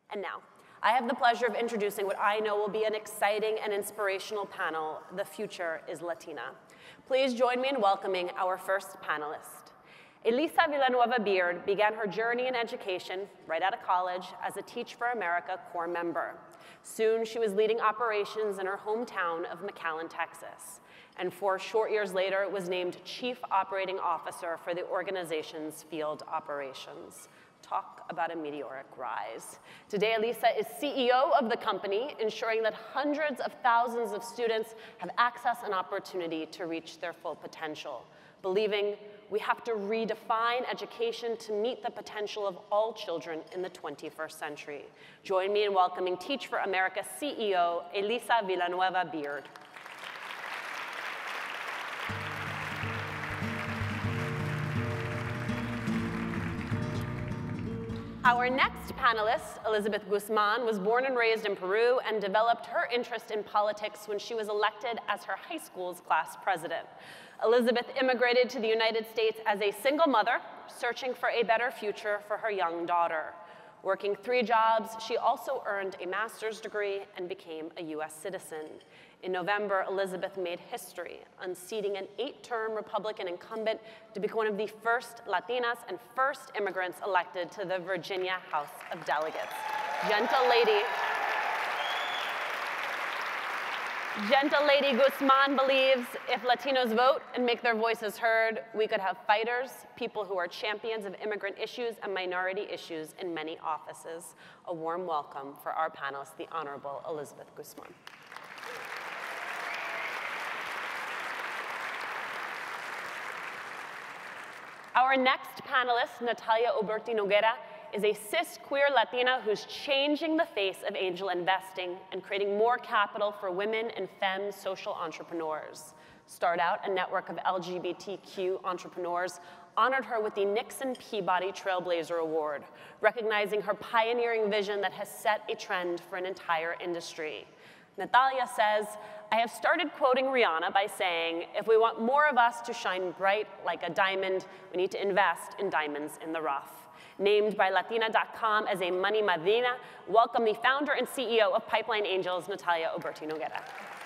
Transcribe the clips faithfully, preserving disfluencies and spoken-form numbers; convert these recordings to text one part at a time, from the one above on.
And now, I have the pleasure of introducing what I know will be an exciting and inspirational panel, The Future is Latina. Please join me in welcoming our first panelist. Elisa Villanueva Beard began her journey in education right out of college as a Teach for America core member. Soon, she was leading operations in her hometown of McAllen, Texas. And four short years later, was named Chief Operating Officer for the organization's field operations. Talk about a meteoric rise. Today, Elisa is C E O of the company, ensuring that hundreds of thousands of students have access and opportunity to reach their full potential, believing we have to redefine education to meet the potential of all children in the twenty-first century. Join me in welcoming Teach for America C E O, Elisa Villanueva Beard. Our next panelist, Elizabeth Guzman, was born and raised in Peru and developed her interest in politics when she was elected as her high school's class president. Elizabeth immigrated to the United States as a single mother, searching for a better future for her young daughter. Working three jobs, she also earned a master's degree and became a U S citizen. In November, Elizabeth made history, unseating an eight-term Republican incumbent to become one of the first Latinas and first immigrants elected to the Virginia House of Delegates. Gentle lady, Gentle Lady Guzman believes if Latinos vote and make their voices heard, we could have fighters, people who are champions of immigrant issues and minority issues in many offices. A warm welcome for our panelist, the Honorable Elizabeth Guzman. Our next panelist, Natalia Oberti Noguera, is a cis queer Latina who's changing the face of angel investing and creating more capital for women and femme social entrepreneurs. Start Out, a network of L G B T Q entrepreneurs, honored her with the Nixon Peabody Trailblazer Award, recognizing her pioneering vision that has set a trend for an entire industry. Natalia says, I have started quoting Rihanna by saying, if we want more of us to shine bright like a diamond, we need to invest in diamonds in the rough. Named by Latina dot com as a money madrina, welcome the founder and C E O of Pipeline Angels, Natalia Oberti Noguera.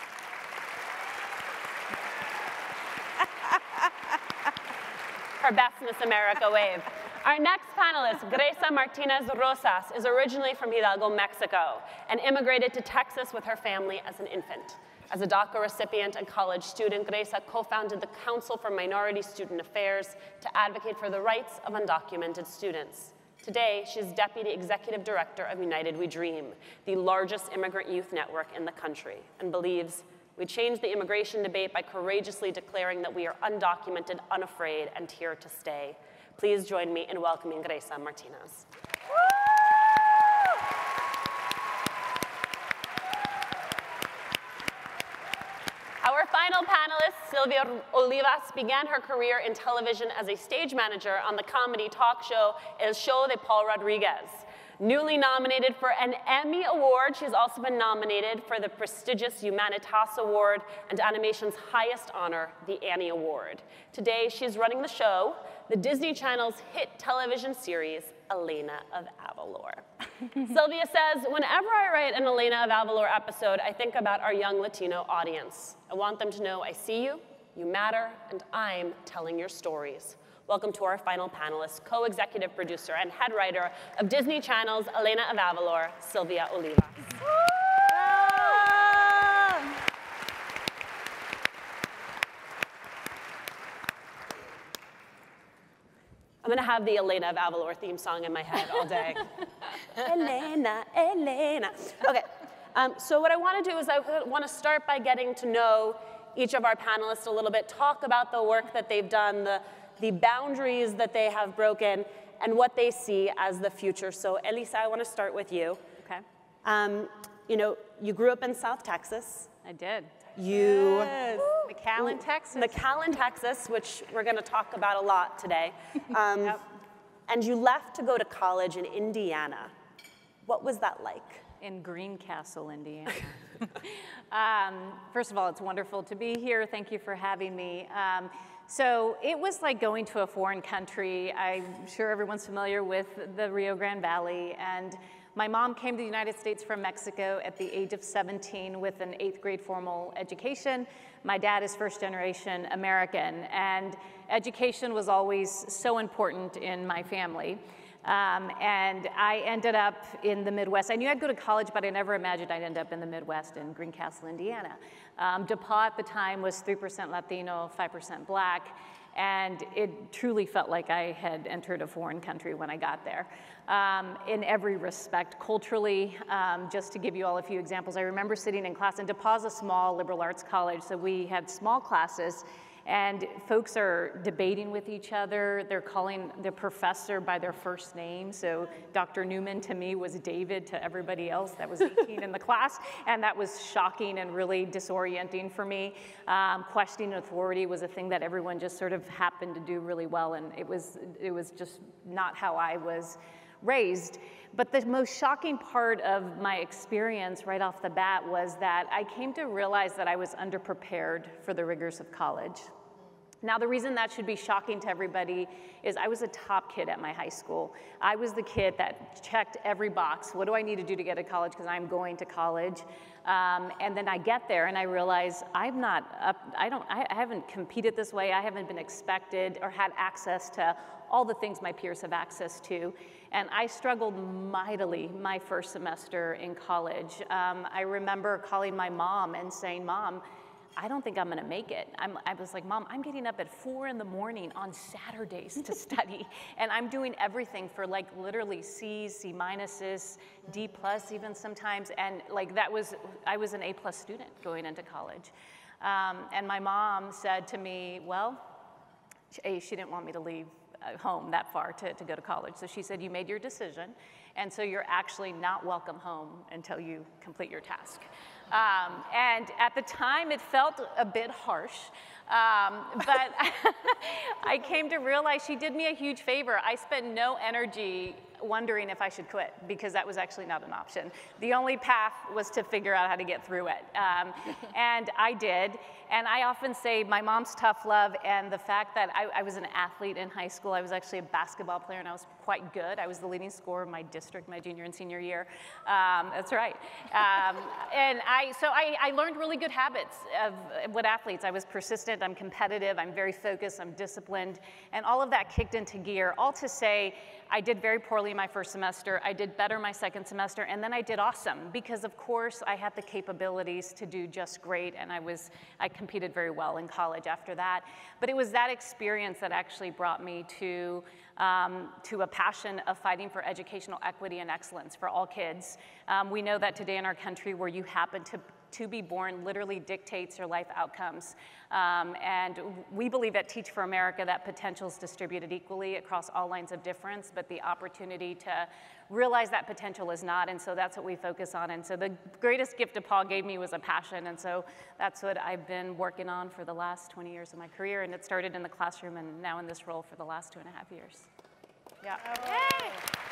Her best Miss America wave. Our next panelist, Grecia Martinez Rosas, is originally from Hidalgo, Mexico, and immigrated to Texas with her family as an infant. As a DACA recipient and college student, Grecia co-founded the Council for Minority Student Affairs to advocate for the rights of undocumented students. Today, she's Deputy Executive Director of United We Dream, the largest immigrant youth network in the country, and believes we change the immigration debate by courageously declaring that we are undocumented, unafraid, and here to stay. Please join me in welcoming Grecia Martinez. Our final panelist, Sylvia Olivas, began her career in television as a stage manager on the comedy talk show El Show de Paul Rodriguez. Newly nominated for an Emmy Award, she's also been nominated for the prestigious Humanitas Award and animation's highest honor, the Annie Award. Today, she's running the show, the Disney Channel's hit television series, Elena of Avalor. Sylvia says, whenever I write an Elena of Avalor episode, I think about our young Latino audience. I want them to know I see you, you matter, and I'm telling your stories. Welcome to our final panelist, co-executive producer and head writer of Disney Channel's Elena of Avalor, Sylvia Olivas. I'm gonna have the Elena of Avalor theme song in my head all day. Elena, Elena. Okay, um, so what I wanna do is I wanna start by getting to know each of our panelists a little bit, talk about the work that they've done, the, the boundaries that they have broken, and what they see as the future. So Elisa, I wanna start with you. Okay. Um, you know, you grew up in South Texas. I did. You, yes. McAllen, Texas. McAllen, Texas, which we're going to talk about a lot today. Um, yep. And you left to go to college in Indiana. What was that like? In Greencastle, Indiana. um, first of all, it's wonderful to be here. Thank you for having me. Um, so it was like going to a foreign country. I'm sure everyone's familiar with the Rio Grande Valley. And My mom came to the United States from Mexico at the age of seventeen with an eighth grade formal education. My dad is first generation American, and education was always so important in my family. Um, and I ended up in the Midwest. I knew I'd go to college, but I never imagined I'd end up in the Midwest in Greencastle, Indiana. Um, DePaul at the time was three percent Latino, five percent Black. And it truly felt like I had entered a foreign country when I got there. Um, in every respect, culturally, um, just to give you all a few examples, I remember sitting in class, and DePaul's a small liberal arts college, so we had small classes, and folks are debating with each other. They're calling the professor by their first name. So Doctor Newman to me was David to everybody else that was eighteen in the class. And that was shocking and really disorienting for me. Um, questioning authority was a thing that everyone just sort of happened to do really well. And it was, it was just not how I was raised. But the most shocking part of my experience right off the bat was that I came to realize that I was underprepared for the rigors of college. Now, the reason that should be shocking to everybody is I was a top kid at my high school. I was the kid that checked every box. What do I need to do to get to college? Because I'm going to college. Um, and then I get there and I realize I'm not up, I don't, I haven't competed this way. I haven't been expected or had access to all the things my peers have access to. And I struggled mightily my first semester in college. Um, I remember calling my mom and saying, Mom, I don't think I'm gonna make it. I'm, I was like, Mom, I'm getting up at four in the morning on Saturdays to study, and I'm doing everything for like literally C's, C minuses, D plus even sometimes, and like that was, I was an A plus student going into college. Um, and my mom said to me, well, A, she didn't want me to leave home that far to, to go to college. So she said, you made your decision, and so you're actually not welcome home until you complete your task. Um, and at the time, it felt a bit harsh, um, but I came to realize she did me a huge favor. I spent no energy wondering if I should quit, because that was actually not an option. The only path was to figure out how to get through it. Um, and I did. And I often say my mom's tough love and the fact that I, I was an athlete in high school. I was actually a basketball player, and I was quite good. I was the leading scorer of my district my junior and senior year. Um, that's right. Um, and I, so I, I learned really good habits of what athletes. I was persistent, I'm competitive, I'm very focused, I'm disciplined, and all of that kicked into gear. All to say, I did very poorly my first semester, I did better my second semester, and then I did awesome, because of course I had the capabilities to do just great, and I was, I competed very well in college after that. But it was that experience that actually brought me to, um, to a passion of fighting for educational equity and excellence for all kids. Um, we know that today in our country, where you happen to to be born literally dictates your life outcomes. Um, and we believe at Teach for America that potential is distributed equally across all lines of difference, but the opportunity to realize that potential is not, and so that's what we focus on. And so the greatest gift DePaul gave me was a passion, and so that's what I've been working on for the last twenty years of my career, and it started in the classroom and now in this role for the last two and a half years. Yeah. Hey.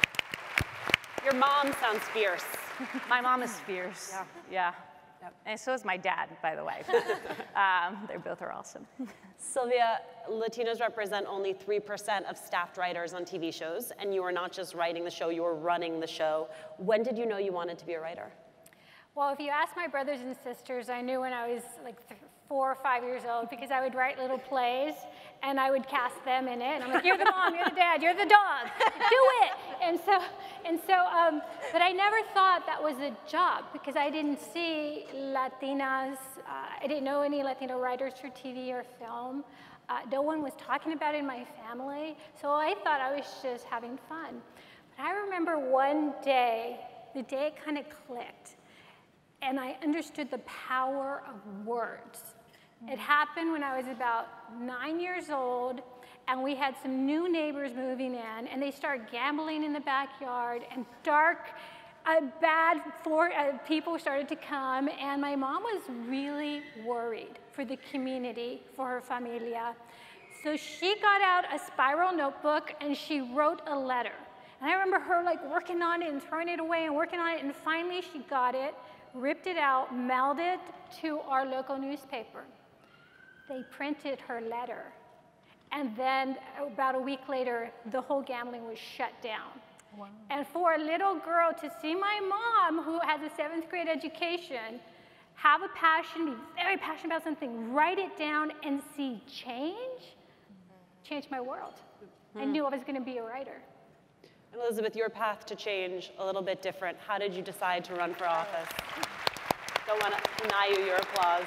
Your mom sounds fierce. My mom is fierce. Yeah. Yeah. Yep. And so is my dad, by the way. um, they both are awesome. Sylvia, Latinos represent only three percent of staffed writers on T V shows, and you are not just writing the show, you are running the show. When did you know you wanted to be a writer? Well, if you ask my brothers and sisters, I knew when I was like four or five years old, because I would write little plays and I would cast them in it. And I'm like, you're the mom, you're the dad, you're the dog, do it. And so, and so, um, but I never thought that was a job, because I didn't see Latinas, uh, I didn't know any Latino writers for T V or film. Uh, no one was talking about it in my family. So I thought I was just having fun. But I remember one day, the day it kind of clicked, and I understood the power of words. It happened when I was about nine years old, and we had some new neighbors moving in, and they started gambling in the backyard, and dark, uh, bad for, uh, people started to come, and my mom was really worried for the community, for her familia. So she got out a spiral notebook, and she wrote a letter. And I remember her like working on it and throwing it away and working on it, and finally she got it, ripped it out, mailed it to our local newspaper. They printed her letter. And then about a week later, the whole gambling was shut down. Wow. And for a little girl to see my mom, who has a seventh grade education, have a passion, be very passionate about something, write it down and see change, mm-hmm. changed my world. Mm-hmm. I knew I was going to be a writer. Elizabeth, your path to change, a little bit different. How did you decide to run for office? Don't want to deny you your applause.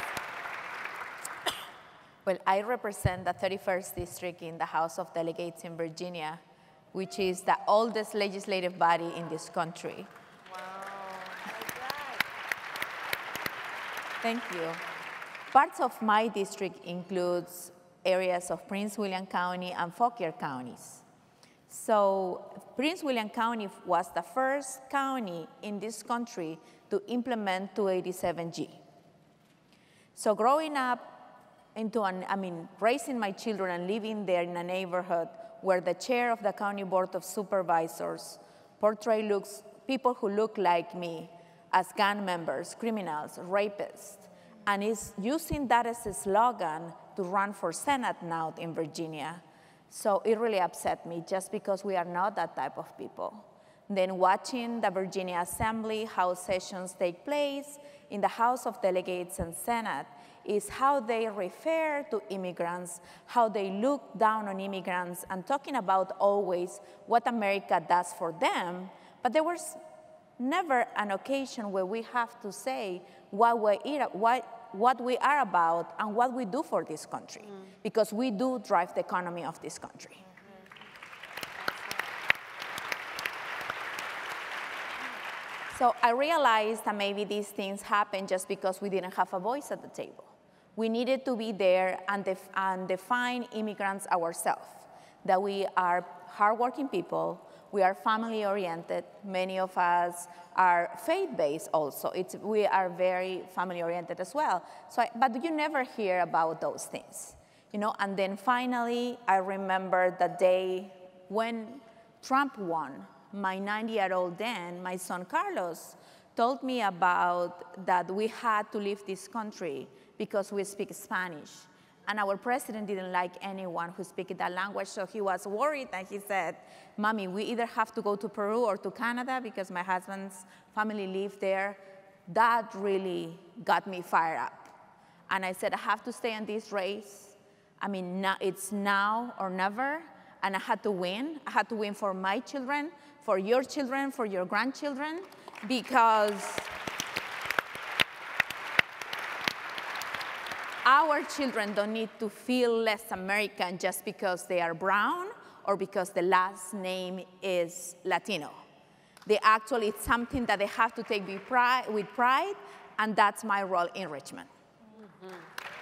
Well, I represent the thirty-first District in the House of Delegates in Virginia, which is the oldest legislative body in this country. Wow. That's right. Thank you. Parts of my district includes areas of Prince William County and Fauquier counties. So Prince William County was the first county in this country to implement two eighty-seven G. So growing up into an, I mean, raising my children and living there in a neighborhood where the chair of the County Board of Supervisors portray looks, people who look like me as gang members, criminals, rapists, and is using that as a slogan to run for Senate now in Virginia. So it really upset me just because we are not that type of people. Then watching the Virginia Assembly, how sessions take place in the House of Delegates and Senate, is how they refer to immigrants, how they look down on immigrants, and talking about always what America does for them, but there was never an occasion where we have to say what we, what, what we are about and what we do for this country, mm. because we do drive the economy of this country. So I realized that maybe these things happen just because we didn't have a voice at the table. We needed to be there and, def and define immigrants ourselves, that we are hardworking people, we are family-oriented, many of us are faith-based also. It's, we are very family-oriented as well. So I, but you never hear about those things, you know? And then finally, I remember the day when Trump won. My ninety-year-old then, my son Carlos, told me about that we had to leave this country because we speak Spanish. And our president didn't like anyone who speaks that language, so he was worried, and he said, Mommy, we either have to go to Peru or to Canada because my husband's family lived there. That really got me fired up. And I said, I have to stay in this race. I mean, now, it's now or never, and I had to win. I had to win for my children, for your children, for your grandchildren, because our children don't need to feel less American just because they are brown or because the last name is Latino. They actually, it's something that they have to take with pride, with pride, and that's my role in Richmond. Mm-hmm.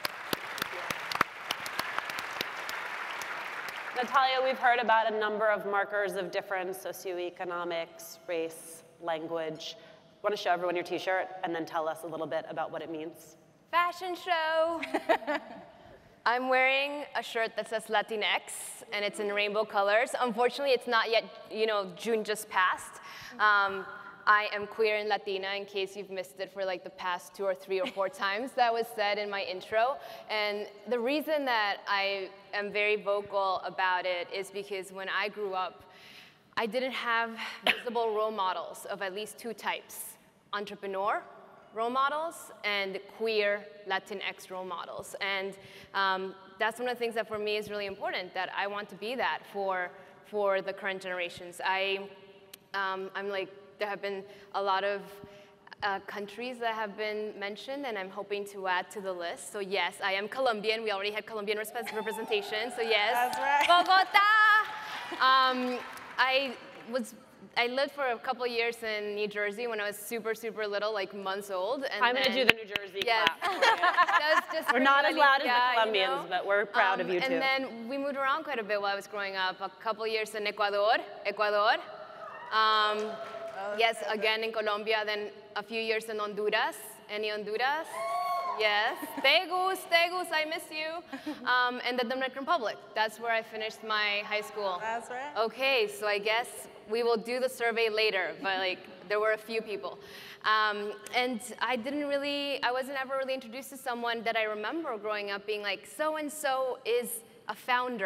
Natalia, we've heard about a number of markers of difference, socioeconomics, race, language. Want to show everyone your t-shirt and then tell us a little bit about what it means? Fashion show. I'm wearing a shirt that says Latinx, and it's in rainbow colors. Unfortunately, it's not yet, you know, June just passed. Um, I am queer and Latina, in case you've missed it for like the past two or three or four times that was said in my intro. And the reason that I am very vocal about it is because when I grew up, I didn't have visible role models of at least two types: entrepreneur role models and queer Latinx role models. And um, that's one of the things that for me is really important, that I want to be that for, for the current generations. I, um, I'm like, there have been a lot of uh, countries that have been mentioned, and I'm hoping to add to the list. So yes, I am Colombian. We already had Colombian representation, so yes. That's right. Bogota! Um, I was I lived for a couple of years in New Jersey when I was super, super little, like months old. And I'm then, going to do the New Jersey yes. clap. just we're not as loud as the Colombians, you know? but we're proud um, of you, too. And then we moved around quite a bit while I was growing up. A couple of years in Ecuador, Ecuador. Um, oh, yes, again in Colombia, then a few years in Honduras. Any Honduras? Yes. Tegus, Tegus, I miss you. Um, and the Dominican Republic. That's where I finished my high school. That's right. Okay, so I guess we will do the survey later, but like there were a few people. Um, and I didn't really, I wasn't ever really introduced to someone that I remember growing up being like, so-and-so is a founder.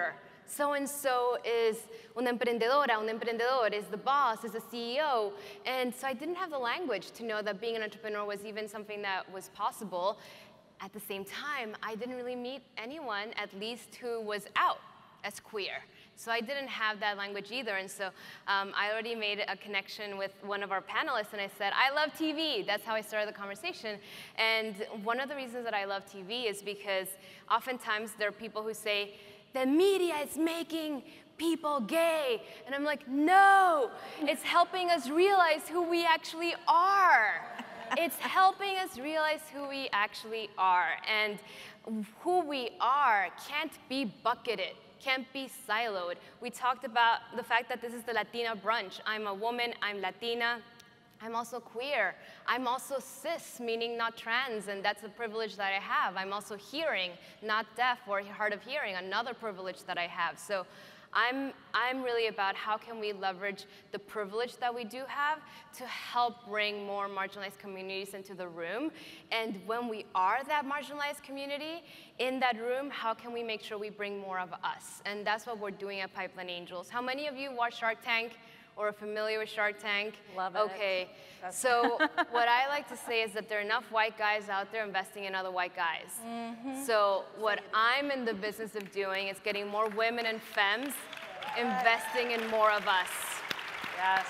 so-and-so is una emprendedora, un emprendedor is the boss, is a C E O. And so I didn't have the language to know that being an entrepreneur was even something that was possible. At the same time, I didn't really meet anyone, at least who was out as queer. So I didn't have that language either. And so um, I already made a connection with one of our panelists, and I said, I love T V. That's how I started the conversation. And one of the reasons that I love T V is because oftentimes there are people who say, the media is making people gay. And I'm like, no, it's helping us realize who we actually are. It's helping us realize who we actually are. And who we are can't be bucketed, can't be siloed. We talked about the fact that this is the Latina brunch. I'm a woman, I'm Latina. I'm also queer. I'm also cis, meaning not trans, and that's a privilege that I have. I'm also hearing, not deaf or hard of hearing, another privilege that I have. So I'm, I'm really about how can we leverage the privilege that we do have to help bring more marginalized communities into the room. And when we are that marginalized community in that room, how can we make sure we bring more of us? And that's what we're doing at Pipeline Angels. How many of you watch Shark Tank or are familiar with Shark Tank? Love it. Okay, so what I like to say is that there are enough white guys out there investing in other white guys. Mm-hmm. So what I'm in the business of doing is getting more women and femmes investing in more of us. Yes.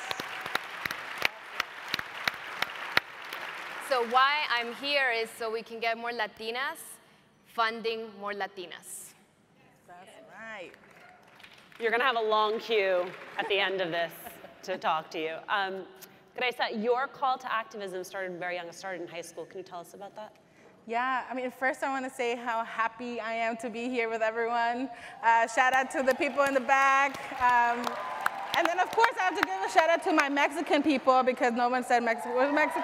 So why I'm here is so we can get more Latinas funding more Latinas. That's right. You're going to have a long queue at the end of this to talk to you. Um, Grace, your call to activism started very young. It started in high school. Can you tell us about that? Yeah, I mean, first I want to say how happy I am to be here with everyone. Uh, shout out to the people in the back. Um, and then, of course, I have to give a shout out to my Mexican people because no one said Mexico. Where's Mexico?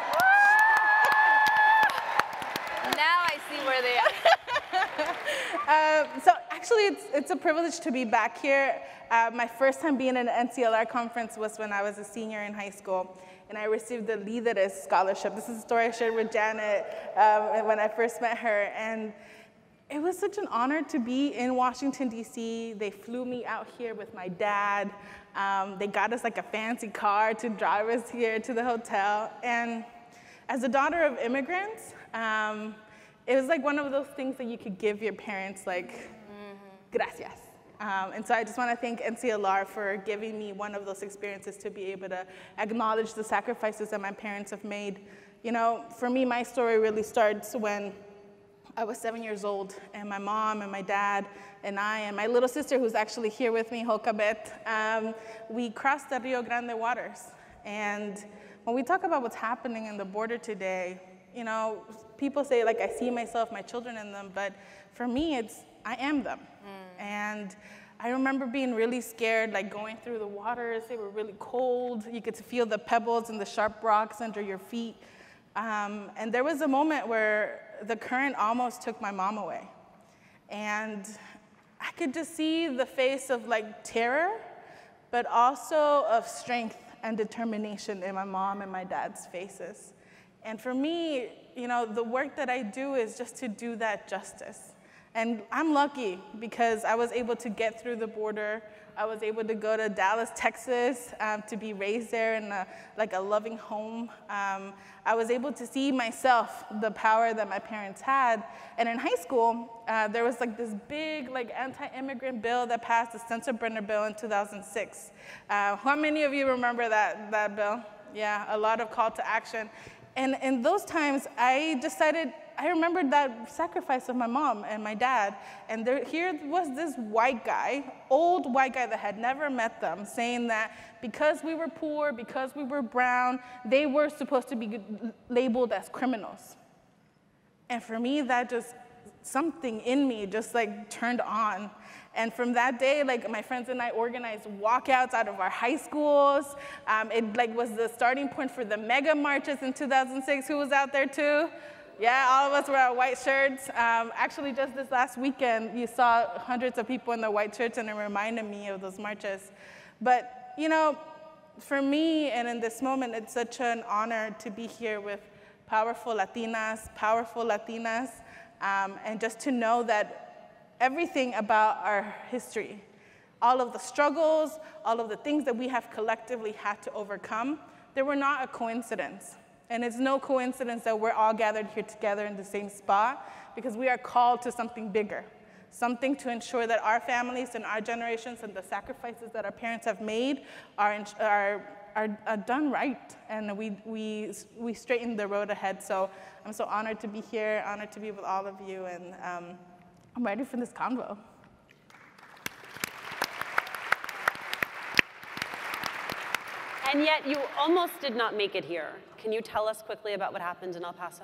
Now I see where they are. uh, so actually, it's, it's a privilege to be back here. Uh, my first time being at an N C L R conference was when I was a senior in high school, and I received the Líderes scholarship. This is a story I shared with Janet um, when I first met her, and it was such an honor to be in Washington, D C They flew me out here with my dad. Um, they got us like a fancy car to drive us here to the hotel, and as a daughter of immigrants, um, it was like one of those things that you could give your parents, like, mm-hmm. gracias. Um, and so I just want to thank N C L R for giving me one of those experiences to be able to acknowledge the sacrifices that my parents have made. You know, for me, my story really starts when I was seven years old, and my mom and my dad and I and my little sister, who's actually here with me, Jocabet, um, we crossed the Rio Grande waters. And when we talk about what's happening in the border today, you know, people say, like, I see myself, my children in them, but for me, it's, I am them. Mm. And I remember being really scared, like going through the waters. They were really cold. You could feel the pebbles and the sharp rocks under your feet. Um, and there was a moment where the current almost took my mom away. And I could just see the face of like terror, but also of strength and determination in my mom and my dad's faces. And for me, you know, the work that I do is just to do that justice. And I'm lucky because I was able to get through the border. I was able to go to Dallas, Texas, um, to be raised there in a, like a loving home. Um, I was able to see myself, the power that my parents had. And in high school, uh, there was like this big like anti-immigrant bill that passed, the Sensenbrenner bill in two thousand six. Uh, how many of you remember that, that bill? Yeah, a lot of call to action. And in those times, I decided, I remembered that sacrifice of my mom and my dad, and there, here was this white guy, old white guy that had never met them, saying that because we were poor, because we were brown, they were supposed to be labeled as criminals. And for me, that just, something in me just like turned on. And from that day, like my friends and I organized walkouts out of our high schools. Um, it like was the starting point for the mega marches in two thousand six. Who was out there too? Yeah, all of us were our white shirts. Um, actually, just this last weekend, you saw hundreds of people in their white shirts, and it reminded me of those marches. But, you know, for me, and in this moment, it's such an honor to be here with powerful Latinas, powerful Latinas, um, and just to know that everything about our history, all of the struggles, all of the things that we have collectively had to overcome, they were not a coincidence. And it's no coincidence that we're all gathered here together in the same spot, because we are called to something bigger, something to ensure that our families and our generations and the sacrifices that our parents have made are, in, are, are, are done right, and we, we, we straighten the road ahead. So I'm so honored to be here, honored to be with all of you, and um, I'm ready for this convo. And yet you almost did not make it here. Can you tell us quickly about what happened in El Paso?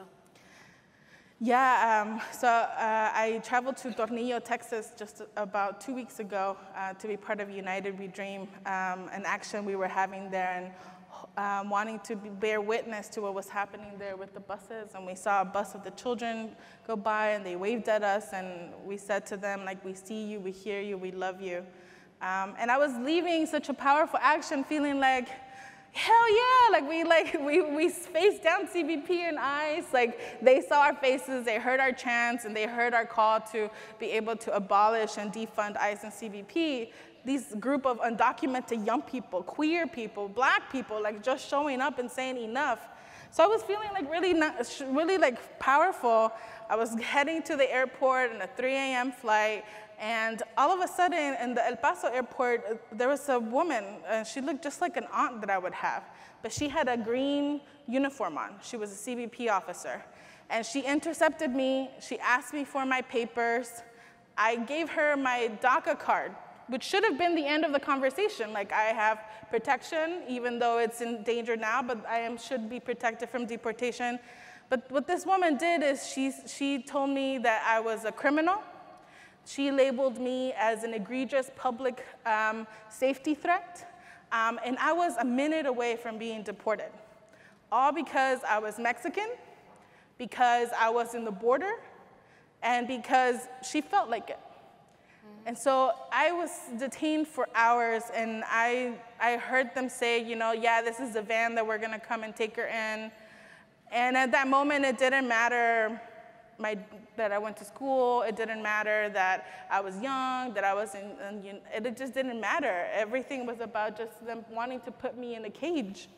Yeah, um, so uh, I traveled to Tornillo, Texas just about two weeks ago uh, to be part of United We Dream, um, an action we were having there, and um, wanting to be, bear witness to what was happening there with the buses. And we saw a bus of the children go by, and they waved at us, and we said to them, like, we see you, we hear you, we love you. Um, and I was leaving such a powerful action feeling like, hell yeah, like we like we, we faced down C B P and ICE, like they saw our faces, they heard our chants, and they heard our call to be able to abolish and defund ICE and C B P. These group of undocumented young people, queer people, black people, like just showing up and saying enough. So I was feeling like really, not, really like powerful. I was heading to the airport in a three A M flight. And all of a sudden, in the El Paso airport, there was a woman, and she looked just like an aunt that I would have, but she had a green uniform on. She was a C B P officer. And she intercepted me. She asked me for my papers. I gave her my DACA card, which should have been the end of the conversation. Like, I have protection, even though it's in danger now, but I am, should be protected from deportation. But what this woman did is she, she told me that I was a criminal. She labeled me as an egregious public um, safety threat, um, and I was a minute away from being deported. All because I was Mexican, because I was in the border, and because she felt like it. Mm-hmm. And so I was detained for hours, and I, I heard them say, you know, yeah, this is the van that we're gonna come and take her in. And at that moment, it didn't matter My, that I went to school, it didn't matter that I was young, that I was in, in, it just didn't matter. Everything was about just them wanting to put me in a cage.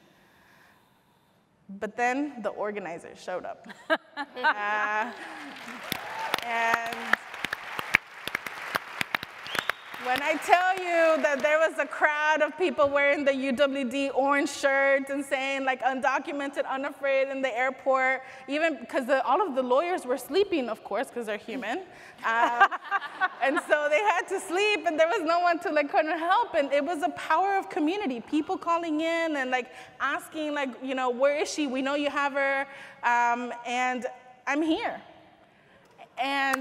But then the organizers showed up. uh, and when I tell you that there was a crowd of people wearing the U W D orange shirt and saying, like, undocumented, unafraid in the airport, even because all of the lawyers were sleeping, of course, because they're human. Um, and so they had to sleep, and there was no one to, like, kind of help. And it was a power of community, people calling in and, like, asking, like, you know, where is she? We know you have her. Um, and I'm here. And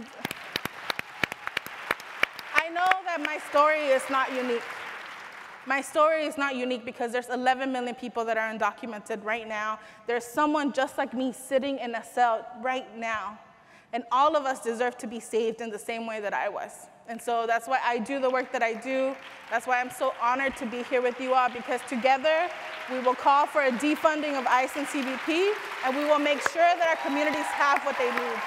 I know that my story is not unique. My story is not unique because there's eleven million people that are undocumented right now. There's someone just like me sitting in a cell right now. And all of us deserve to be saved in the same way that I was. And so that's why I do the work that I do. That's why I'm so honored to be here with you all, because together we will call for a defunding of ICE and C B P, and we will make sure that our communities have what they need.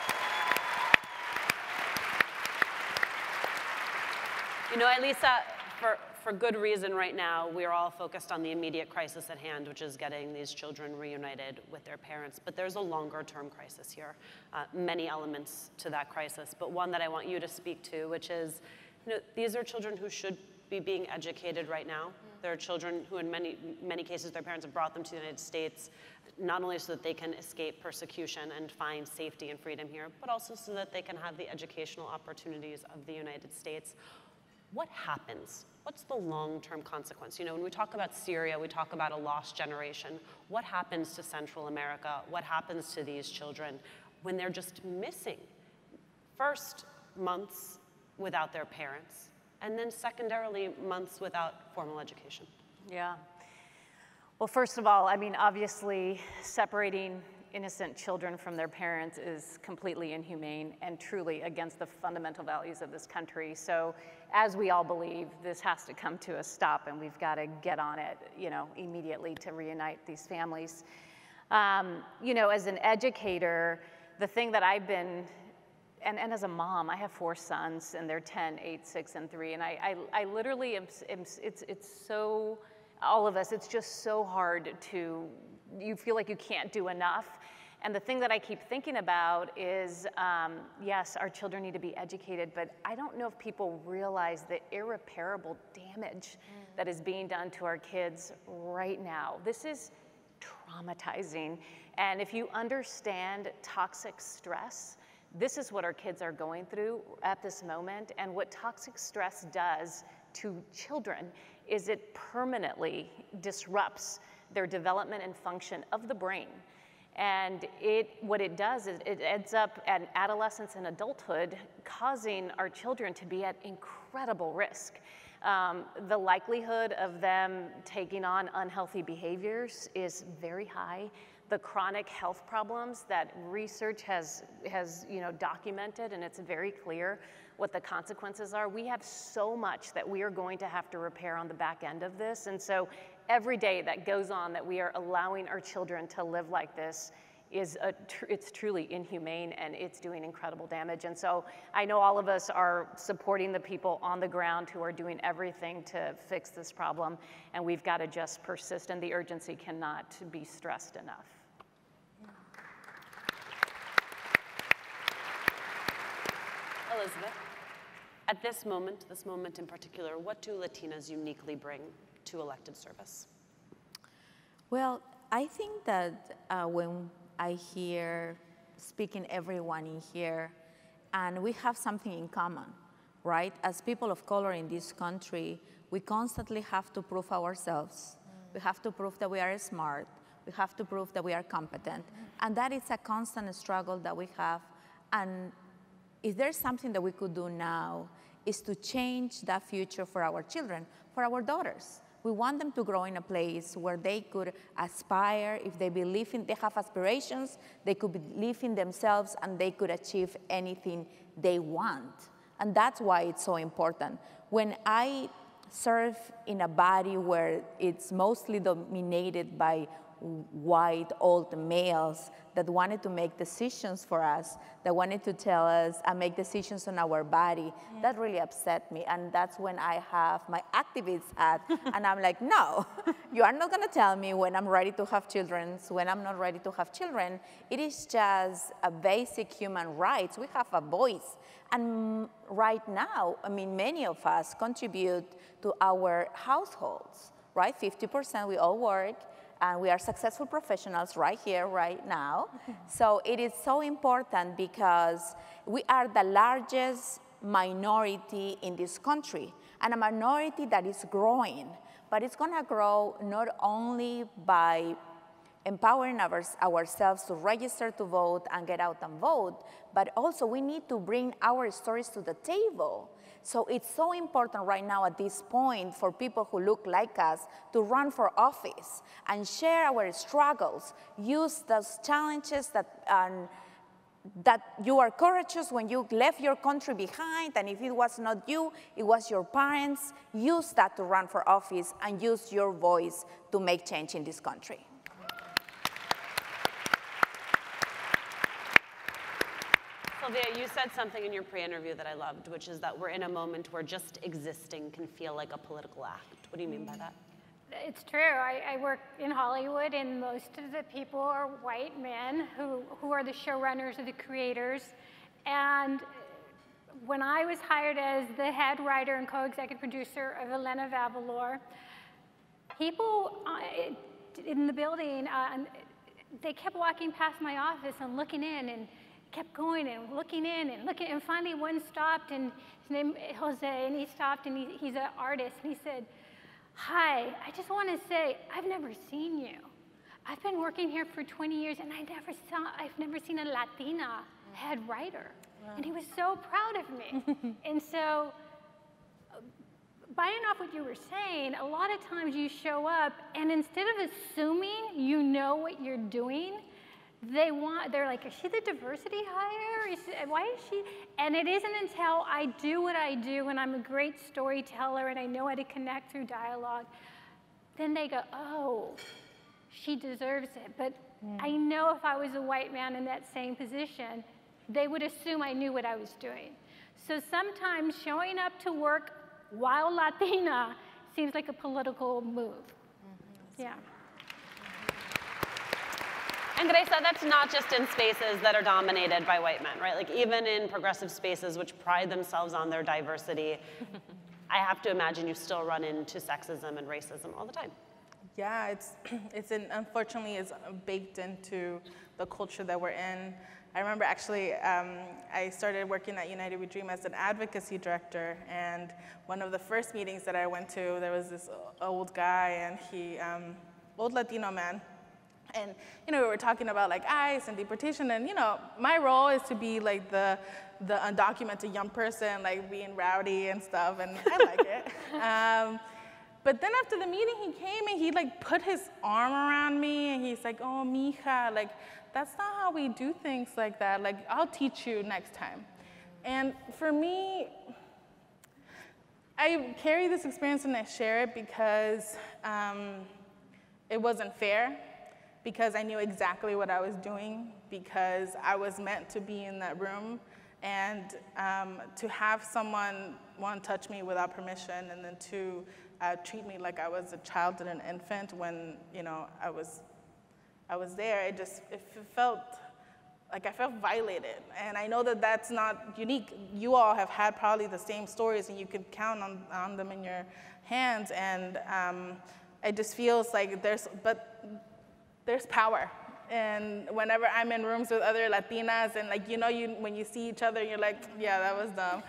You know, Elisa, for, for good reason right now, we're all focused on the immediate crisis at hand, which is getting these children reunited with their parents. But there's a longer term crisis here, uh, many elements to that crisis, but one that I want you to speak to, which is, you know, these are children who should be being educated right now. Mm. There are children who in many, many cases, their parents have brought them to the United States, not only so that they can escape persecution and find safety and freedom here, but also so that they can have the educational opportunities of the United States. What happens? What's the long-term consequence? You know, when we talk about Syria, we talk about a lost generation. What happens to Central America? What happens to these children when they're just missing? First, months without their parents, and then secondarily, months without formal education. Yeah. Well, first of all, I mean, obviously, separating innocent children from their parents is completely inhumane and truly against the fundamental values of this country. So as we all believe, this has to come to a stop, and we've got to get on it, you know, immediately to reunite these families. Um, you know, as an educator, the thing that I've been and, and as a mom, I have four sons, and they're ten, eight, six, and three, and I, I, I literally am, am, it's, it's so, all of us, it's just so hard to, you feel like you can't do enough. And the thing that I keep thinking about is, um, yes, our children need to be educated, but I don't know if people realize the irreparable damage mm. that is being done to our kids right now. This is traumatizing. And if you understand toxic stress, this is what our kids are going through at this moment. And what toxic stress does to children is it permanently disrupts their development and function of the brain. And it, what it does is it ends up at adolescence and adulthood causing our children to be at incredible risk. Um, the likelihood of them taking on unhealthy behaviors is very high. The chronic health problems that research has, has you know, documented, and it's very clear what the consequences are. We have so much that we are going to have to repair on the back end of this. And so every day that goes on that we are allowing our children to live like this is a tr it's truly inhumane, and it's doing incredible damage. And so I know all of us are supporting the people on the ground who are doing everything to fix this problem, and we've got to just persist, and the urgency cannot be stressed enough. Elizabeth, at this moment, this moment in particular, what do Latinas uniquely bring to elected service? Well, I think that uh, when I hear speaking everyone in here, and we have something in common, right? As people of color in this country, we constantly have to prove ourselves. Mm. We have to prove that we are smart. We have to prove that we are competent. Mm. And that is a constant struggle that we have. And if there's something that we could do now, is to change that future for our children, for our daughters. We want them to grow in a place where they could aspire. If they believe in, they have aspirations, they could believe in themselves, and they could achieve anything they want. And that's why it's so important. When I serve in a body where it's mostly dominated by white old males that wanted to make decisions for us, that wanted to tell us and make decisions on our body, yeah. that really upset me. And that's when I have my activist hat, and I'm like, no, you are not gonna tell me when I'm ready to have children, when I'm not ready to have children. It is just a basic human rights. We have a voice. And right now, I mean, many of us contribute to our households, right? fifty percent we all work, and we are successful professionals right here, right now. So it is so important because we are the largest minority in this country, and a minority that is growing. But it's gonna grow not only by empowering our, ourselves to register to vote and get out and vote, but also we need to bring our stories to the table. So it's so important right now at this point for people who look like us to run for office and share our struggles, use those challenges that, um, that you are courageous when you left your country behind, and if it was not you, it was your parents. Use that to run for office and use your voice to make change in this country. Sylvia, you said something in your pre-interview that I loved, which is that we're in a moment where just existing can feel like a political act. What do you mean by that? It's true. I, I work in Hollywood, and most of the people are white men who, who are the showrunners or the creators. And when I was hired as the head writer and co-executive producer of Elena Vavalor, people uh, in the building, uh, they kept walking past my office and looking in, and kept going and looking in and looking, and finally one stopped, and his name is Jose, and he stopped, and he, he's an artist, and he said, "Hi, I just want to say, I've never seen you. I've been working here for twenty years, and I never saw, I've never seen a Latina head writer." Wow. And he was so proud of me. And so, buying off what you were saying, a lot of times you show up, and instead of assuming you know what you're doing, They want, they're like, is she the diversity hire? Is, why is she? And it isn't until I do what I do, and I'm a great storyteller, and I know how to connect through dialogue, then they go, oh, she deserves it. But mm. I know if I was a white man in that same position, they would assume I knew what I was doing. So sometimes showing up to work while Latina seems like a political move. Mm-hmm. Yeah. And Grace, that's not just in spaces that are dominated by white men, right? Like even in progressive spaces which pride themselves on their diversity, I have to imagine you still run into sexism and racism all the time. Yeah, it's, it's in, unfortunately, it's baked into the culture that we're in. I remember actually, um, I started working at United We Dream as an advocacy director, and one of the first meetings that I went to, there was this old guy, and he, um, old Latino man, and you know, we were talking about like ICE and deportation, and you know, my role is to be like the, the undocumented young person, like being rowdy and stuff, and I like it. Um, But then after the meeting, he came and he like put his arm around me and he's like, oh, mija, like that's not how we do things like that. Like, I'll teach you next time. And for me, I carry this experience and I share it because um, it wasn't fair, because I knew exactly what I was doing, because I was meant to be in that room. And um, to have someone, one, touch me without permission, and then two, uh, treat me like I was a child and an infant when, you know, I was, I was there, it just, it felt like I felt violated. And I know that that's not unique. You all have had probably the same stories, and you could count on, on them in your hands. And um, it just feels like there's, but there's power. And whenever I'm in rooms with other Latinas, and like, you know, you, when you see each other, you're like, yeah, that was dumb.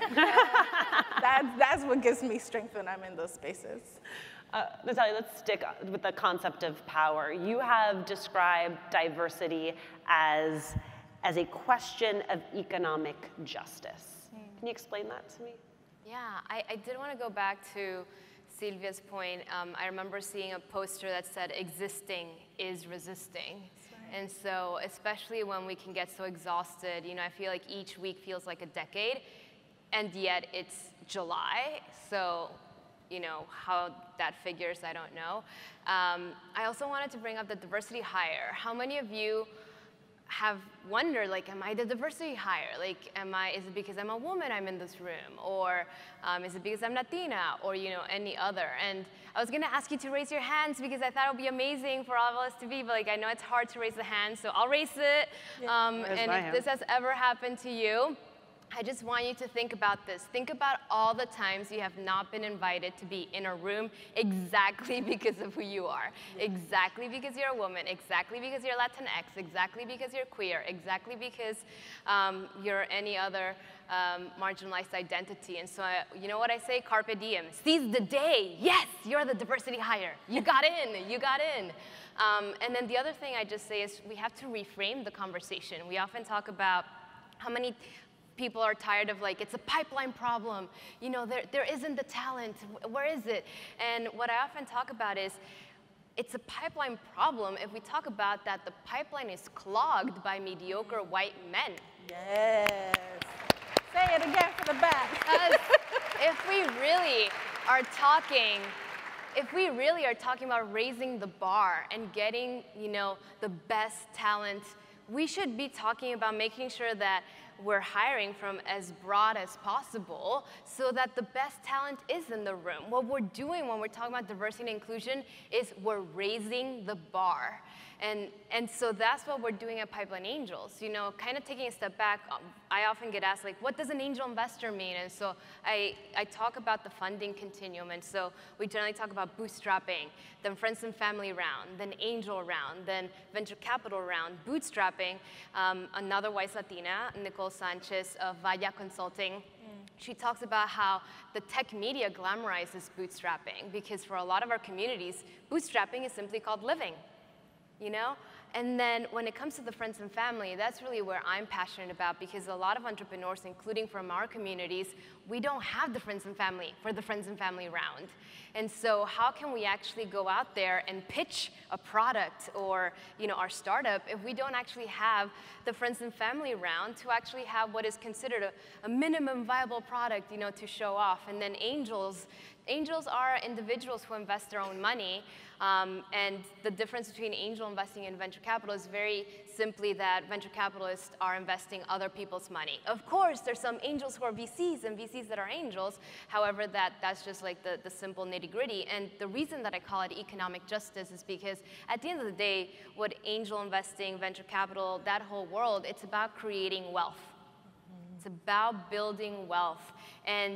that's, that's what gives me strength when I'm in those spaces. Uh, Natalia, let's stick with the concept of power. You have described diversity as, as a question of economic justice. Mm. Can you explain that to me? Yeah, I, I did want to go back to Silvia's point. Um, I remember seeing a poster that said, existing is resisting. And so, especially when we can get so exhausted, you know, I feel like each week feels like a decade, and yet it's July, so, you know, how that figures, I don't know. Um, I also wanted to bring up the diversity hire. How many of you have wondered, like, am I the diversity hire? Like, am I, is it because I'm a woman I'm in this room? Or um, is it because I'm Latina? Or, you know, any other? And I was gonna ask you to raise your hands because I thought it would be amazing for all of us to be, but like, I know it's hard to raise the hand, so I'll raise it. Yeah. Um, and if hand. This has ever happened to you, I just want you to think about this. Think about all the times you have not been invited to be in a room exactly because of who you are. Exactly because you're a woman, exactly because you're Latinx, exactly because you're queer, exactly because um, you're any other um, marginalized identity. And so, I, you know what I say? Carpe diem. Seize the day. Yes, you're the diversity hire. You got in, you got in. Um, and then the other thing I just say is we have to reframe the conversation. We often talk about how many people are tired of like, it's a pipeline problem. You know, there, there isn't the talent. Where is it? And what I often talk about is, it's a pipeline problem if we talk about that the pipeline is clogged by mediocre white men. Yes. Say it again for the back. Because if we really are talking, if we really are talking about raising the bar and getting, you know, the best talent, we should be talking about making sure that we're hiring from as broad as possible so that the best talent is in the room. What we're doing when we're talking about diversity and inclusion is we're raising the bar. And, and so that's what we're doing at Pipeline Angels. You know, kind of taking a step back, I often get asked, like, what does an angel investor mean? And so I, I talk about the funding continuum. And so we generally talk about bootstrapping, then friends and family round, then angel round, then venture capital round, bootstrapping. Um, another white Latina, Nicole Sanchez of Vaya Consulting, she talks about how the tech media glamorizes bootstrapping because for a lot of our communities, bootstrapping is simply called living. You know? And then when it comes to the friends and family, that's really where I'm passionate about because a lot of entrepreneurs, including from our communities, we don't have the friends and family for the friends and family round. And so how can we actually go out there and pitch a product or, you know, our startup if we don't actually have the friends and family round to actually have what is considered a, a minimum viable product, you know, to show off, and then angels angels are individuals who invest their own money, um, and the difference between angel investing and venture capital is very simply that venture capitalists are investing other people's money. Of course, there's some angels who are V Cs and V Cs that are angels. However, that, that's just like the, the simple nitty-gritty. And the reason that I call it economic justice is because at the end of the day, what angel investing, venture capital, that whole world, it's about creating wealth. Mm-hmm. It's about building wealth. And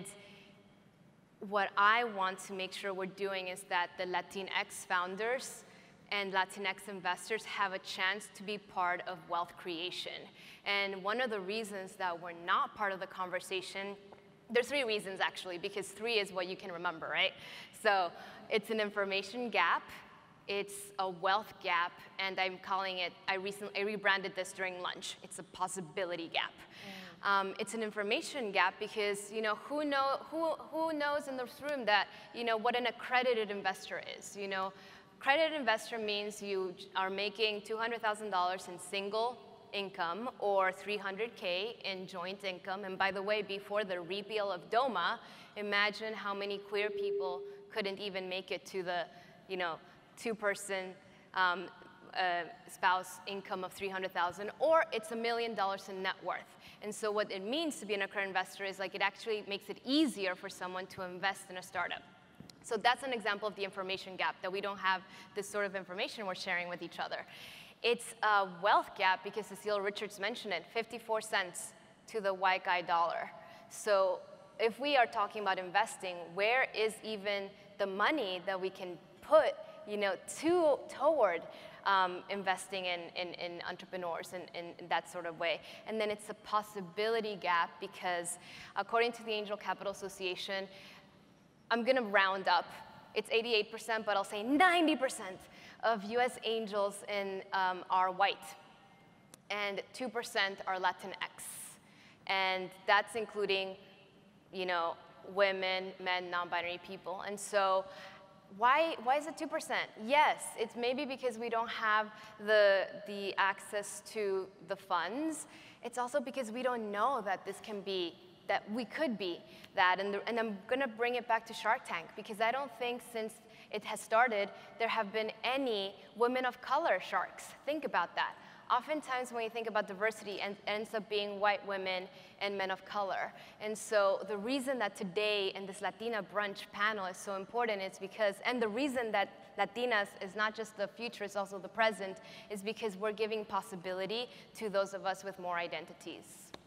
what I want to make sure we're doing is that the Latinx founders and Latinx investors have a chance to be part of wealth creation. And one of the reasons that we're not part of the conversation, there's three reasons actually, because three is what you can remember, right? So it's an information gap, it's a wealth gap, and I'm calling it, I recently I rebranded this during lunch, it's a possibility gap. Mm. Um, it's an information gap because, you know, who, know, who, who knows in this room that, you know, what an accredited investor is, you know? Accredited investor means you are making two hundred thousand dollars in single income or three hundred K in joint income. And by the way, before the repeal of DOMA, imagine how many queer people couldn't even make it to the, you know, two-person um, uh, spouse income of three hundred thousand, or it's a million dollars in net worth. And so what it means to be an accredited investor is like it actually makes it easier for someone to invest in a startup. So that's an example of the information gap, that we don't have this sort of information we're sharing with each other. It's a wealth gap because Cecile Richards mentioned it, fifty-four cents to the white guy dollar. So if we are talking about investing, where is even the money that we can put, you know, to, toward um, investing in, in, in entrepreneurs in, in, in that sort of way? And then it's a possibility gap because according to the Angel Capital Association, I'm going to round up. It's eighty-eight percent, but I'll say ninety percent of U S angels in, um, are white, and two percent are Latinx. And that's including, you know, women, men, non-binary people. And so why, why is it two percent? Yes, it's maybe because we don't have the, the access to the funds. It's also because we don't know that this can be that we could be that. And, the, and I'm going to bring it back to Shark Tank, because I don't think since it has started, there have been any women of color sharks. Think about that. Oftentimes when you think about diversity, it ends up being white women and men of color. And so the reason that today in this Latina Brunch panel is so important is because, and the reason that Latinas is not just the future, it's also the present, is because we're giving possibility to those of us with more identities.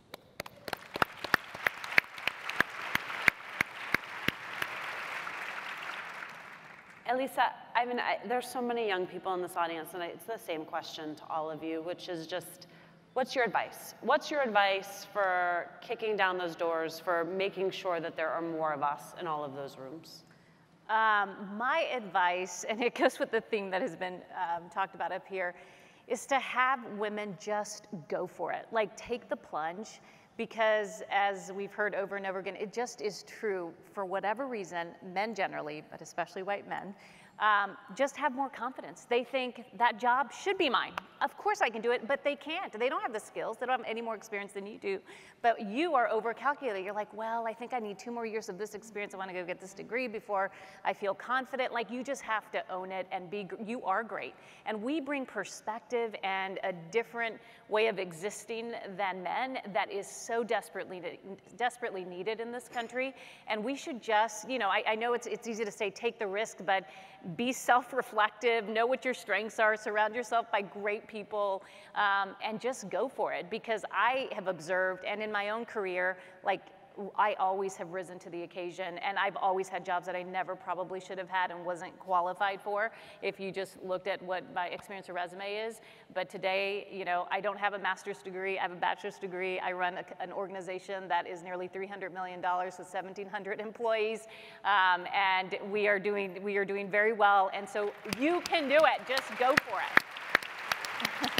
Elisa, I mean, I, there's so many young people in this audience, and I, it's the same question to all of you, which is just, what's your advice? What's your advice for kicking down those doors, for making sure that there are more of us in all of those rooms? Um, my advice, and it goes with the theme that has been um, talked about up here, is to have women just go for it. Like, take the plunge. Because as we've heard over and over again, it just is true. For whatever reason, men generally, but especially white men, um, just have more confidence. They think that job should be mine. Of course I can do it, but they can't. They don't have the skills. They don't have any more experience than you do. But you are over-calculating. You're like, well, I think I need two more years of this experience. I want to go get this degree before I feel confident. Like, you just have to own it and be, you are great. And we bring perspective and a different way of existing than men that is so desperately, desperately needed in this country. And we should just, you know, I, I know it's, it's easy to say take the risk, but be self-reflective, know what your strengths are, surround yourself by great people, um, and just go for it. Because I have observed, and in my own career, like, I always have risen to the occasion, and I've always had jobs that I never probably should have had and wasn't qualified for if you just looked at what my experience or resume is. But today, you know, I don't have a master's degree, I have a bachelor's degree. I run a, an organization that is nearly three hundred million dollars with seventeen hundred employees, um, and we are doing we are doing very well. And so you can do it. Just go for it.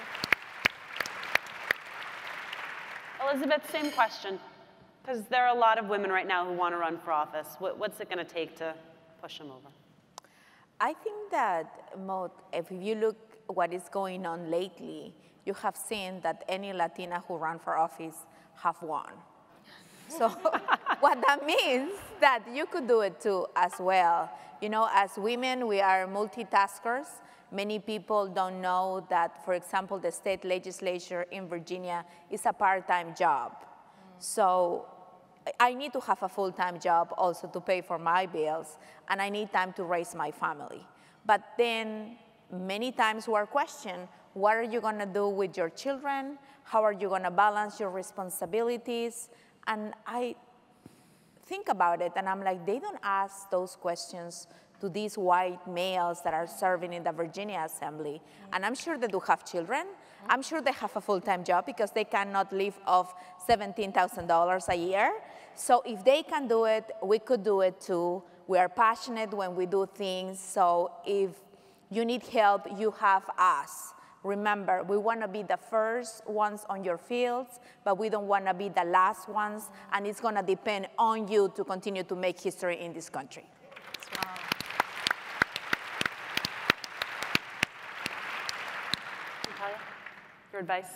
Elizabeth, same question. Because there are a lot of women right now who want to run for office. What, what's it going to take to push them over? I think that Mo, if you look what is going on lately, you have seen that any Latina who ran for office have won. So what that means that you could do it too as well. You know, as women, we are multitaskers. Many people don't know that, for example, the state legislature in Virginia is a part-time job. Mm. So I need to have a full-time job also to pay for my bills, and I need time to raise my family. But then many times we're questioned, what are you gonna do with your children? How are you gonna balance your responsibilities? And I think about it, and I'm like, they don't ask those questions to these white males that are serving in the Virginia Assembly. Mm-hmm. And I'm sure they do have children. Mm-hmm. I'm sure they have a full-time job because they cannot live off seventeen thousand dollars a year. So if they can do it, we could do it too. We are passionate when we do things. So if you need help, you have us. Remember, we want to be the first ones on your fields, but we don't want to be the last ones, and it's going to depend on you to continue to make history in this country. Wow. Natalia, your advice?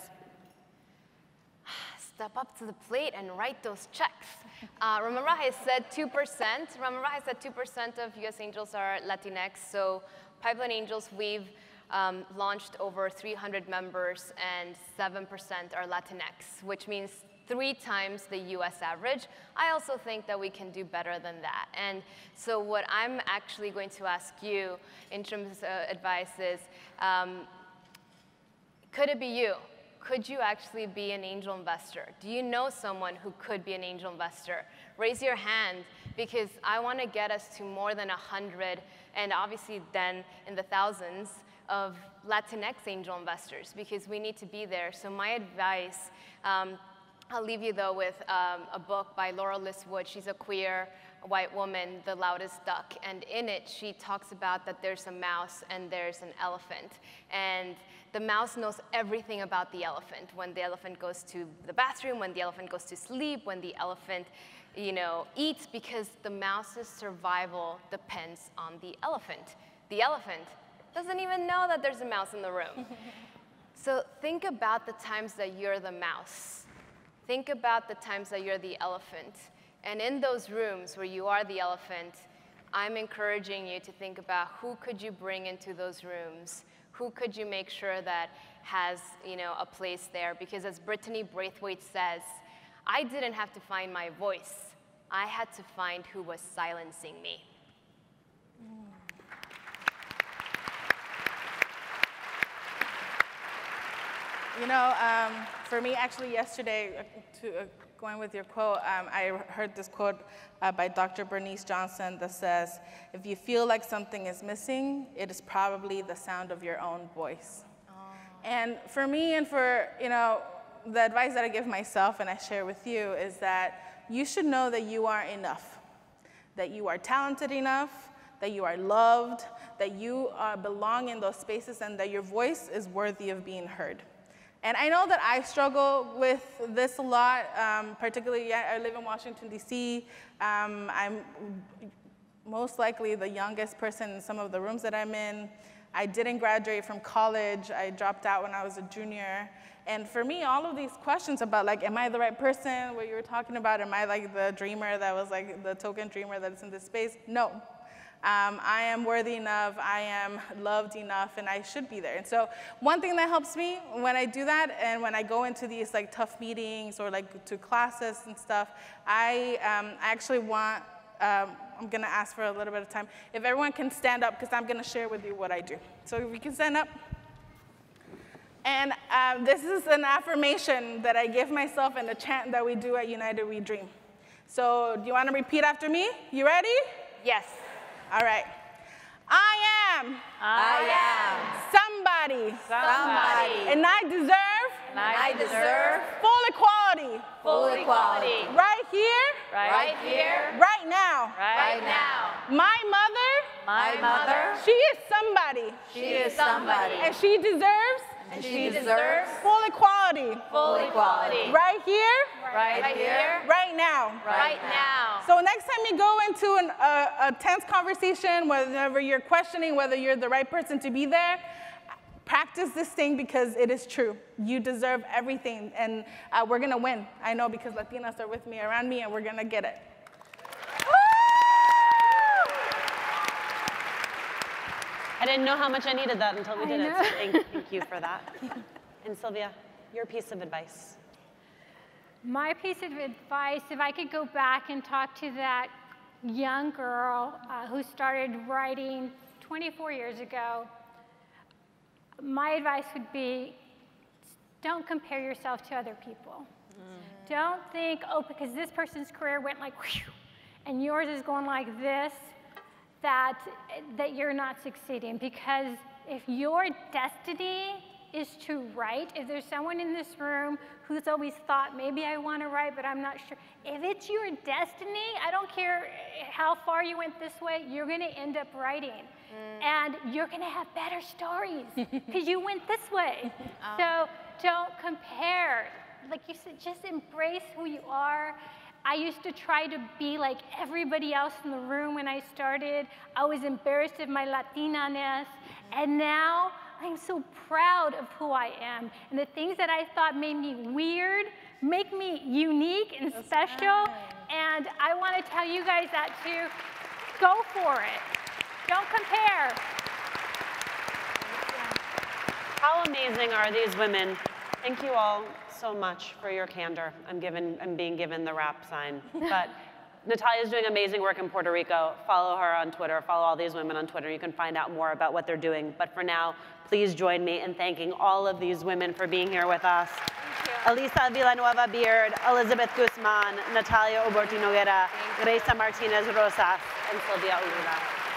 Step up to the plate and write those checks. Uh, remember I said two percent? Remember I said two percent of U S Angels are Latinx, so Pipeline Angels, we've Um, launched over three hundred members, and seven percent are Latinx, which means three times the U S average. I also think that we can do better than that. And so what I'm actually going to ask you in terms of advice is, um, could it be you? Could you actually be an angel investor? Do you know someone who could be an angel investor? Raise your hand, because I want to get us to more than one hundred, and obviously then in the thousands, of Latinx angel investors, because we need to be there. So my advice, um, I'll leave you though with um, a book by Laura Liz Wood. She's a queer white woman, The Loudest Duck, and in it she talks about that there's a mouse and there's an elephant, and the mouse knows everything about the elephant. When the elephant goes to the bathroom, when the elephant goes to sleep, when the elephant, you know, eats, because the mouse's survival depends on the elephant. The elephant doesn't even know that there's a mouse in the room. So think about the times that you're the mouse. Think about the times that you're the elephant. And in those rooms where you are the elephant, I'm encouraging you to think about who could you bring into those rooms? Who could you make sure that has, you know, a place there? Because as Brittany Braithwaite says, I didn't have to find my voice. I had to find who was silencing me. You know, um, for me, actually, yesterday, uh, to, uh, going with your quote, um, I heard this quote uh, by Doctor Bernice Johnson that says, if you feel like something is missing, it is probably the sound of your own voice. Oh. And for me and for, you know, the advice that I give myself and I share with you is that you should know that you are enough, that you are talented enough, that you are loved, that you uh, belong in those spaces, and that your voice is worthy of being heard. And I know that I struggle with this a lot, um, particularly, yeah, I live in Washington, D C. Um, I'm most likely the youngest person in some of the rooms that I'm in. I didn't graduate from college. I dropped out when I was a junior. And for me, all of these questions about, like, am I the right person, what you were talking about, am I like the dreamer that was like the token dreamer that's in this space? No. Um, I am worthy enough, I am loved enough, and I should be there. And so one thing that helps me when I do that, and when I go into these like tough meetings or like to classes and stuff, I um, actually want, um, I'm gonna ask for a little bit of time. If everyone can stand up, because I'm gonna share with you what I do. So if we can stand up. And um, this is an affirmation that I give myself and a chant that we do at United We Dream. So do you wanna repeat after me? You ready? Yes. All right. I am. I am. Somebody. Somebody. And I deserve. And I deserve. Full equality. Full equality. Right here. Right, right here. Right now. Right, right now. My mother. My mother. She is somebody. She is somebody. And she deserves. And she deserves. Full equality. Full equality. Right here. Right, right here. Right now. Right now. So next time you go into an, a, a tense conversation, whenever you're questioning whether you're the right person to be there, Practice this thing because it is true. You deserve everything, and uh, we're gonna win. I know because Latinas are with me, around me, and we're gonna get it. I didn't know how much I needed that until we I did know. it, so thank, thank you for that. And Sylvia, your piece of advice. My piece of advice, if I could go back and talk to that young girl uh, who started writing twenty-four years ago, my advice would be, don't compare yourself to other people. Mm. Don't think, oh, because this person's career went like, whew, and yours is going like this, that, that you're not succeeding. Because if your destiny is to write, if there's someone in this room who's always thought, maybe I want to write, but I'm not sure. If it's your destiny, I don't care how far you went this way, you're going to end up writing. Mm. And you're going to have better stories because you went this way. Oh. So don't compare. Like you said, just embrace who you are. I used to try to be like everybody else in the room when I started. I was embarrassed of my Latina-ness. And now I'm so proud of who I am. And the things that I thought made me weird make me unique and That's special. Right. And I want to tell you guys that too. Go for it. Don't compare. How amazing are these women? Thank you all so much for your candor. I'm, given, I'm being given the rap sign. But Natalia's doing amazing work in Puerto Rico. Follow her on Twitter. Follow all these women on Twitter. You can find out more about what they're doing. But for now, please join me in thanking all of these women for being here with us. Elisa Villanueva Beard, Elizabeth Guzman, Natalia Oborti Noguera, Gracia Martinez Rosas, and Sylvia Ulula.